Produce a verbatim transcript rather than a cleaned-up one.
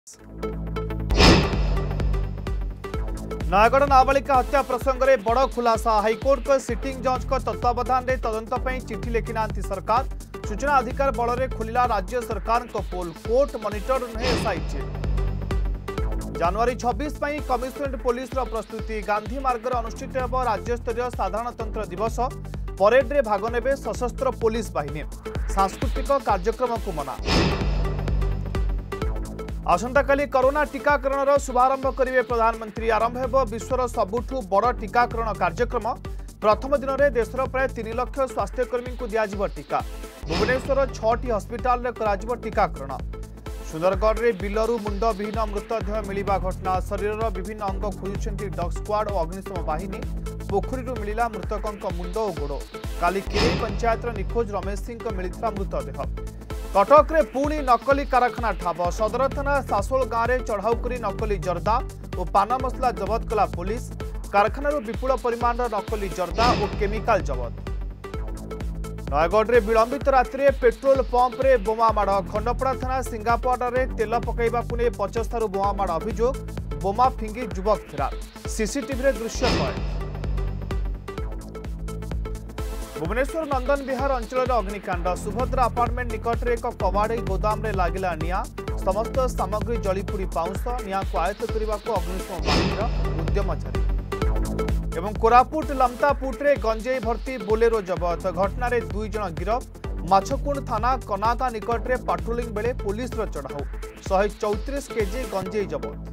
नयगढ़ नाबालिका हत्या प्रसंग में बड़ खुलासा हाइकोर्ट को सिटिंग जज को तत्वावधान में तदंत चिठी लिखिना सरकार सूचना अधिकार बल में खोलिला राज्य सरकार पोल कोर्ट मॉनिटर नुहे एसआईटी जनवरी छब्बीस कमिशनरेट पुलिस प्रस्तुति गांधी मार्ग अनुष्ठित हो राज्यस्तरीय साधारणतंत्र दिवस परेड रे भाग नेबे सशस्त्र पुलिस बाहिनी सांस्कृतिक कार्यक्रम को मना आसंता काली कोरोना टीकाकरण शुभारंभ करेंगे प्रधानमंत्री आरंभ हो विश्वर सबुठु बड़ टीकाकरण कार्यक्रम प्रथम दिन में देशर प्राय तीन लाख स्वास्थ्यकर्मी को दिज्व टीका भुवनेश्वर छटी हस्पिटाल टीकाकरण सुंदरगढ़ में बिलरू मुंड विहीन मृतदेह मिलवा घटना शरीर विभिन्न अंग खोजुंट डग स्क्वाड और अग्निशम बाहिनी पोखरी मिला मृतकों मुंड और गोड़ काली किरई पंचायत निखोज रमेश सिंह मिलता मृतदेह कटक रे पुणी नकली कारखाना ठाब सदर थाना सासोल गाँव में चढ़ाऊ कर नकली जर्दा और पान मसला जबत कला पुलिस कारखाना विपुल परिमाण नकली जर्दा और केमिकाल जबत नयगढ़ में विलंबित रात्रि पेट्रोल पंप रे बोमा माड़ खंडपड़ा थाना सिंगापड़ में तेल पकड़ा नहीं पचास ठार बोमा माड़ अभियोग बोमा फिंगी युवक फेरार सीसीटीवी दृश्य कए भुवनेश्वर नंदन विहार अंचल अग्निकांड सुभद्रा अपार्टमेंट निकट में एक कबाड़ी गोदाम रे लागिला निया समस्त सामग्री जलीपोड़ी पाउंस निया को आयत्त करने को अग्निशम बाहिनीर उद्यम जारी एवं कोरापुट लमतापुट रे गंजेई भर्ती बोलेरो जबत घटना रे दुई जन गिरफ माछकुंड थाना कनागा निकट में पाट्रोलिंग बेले पुलिस चढ़ाऊ एक सौ चौंतीस केजी गंजेई जबत।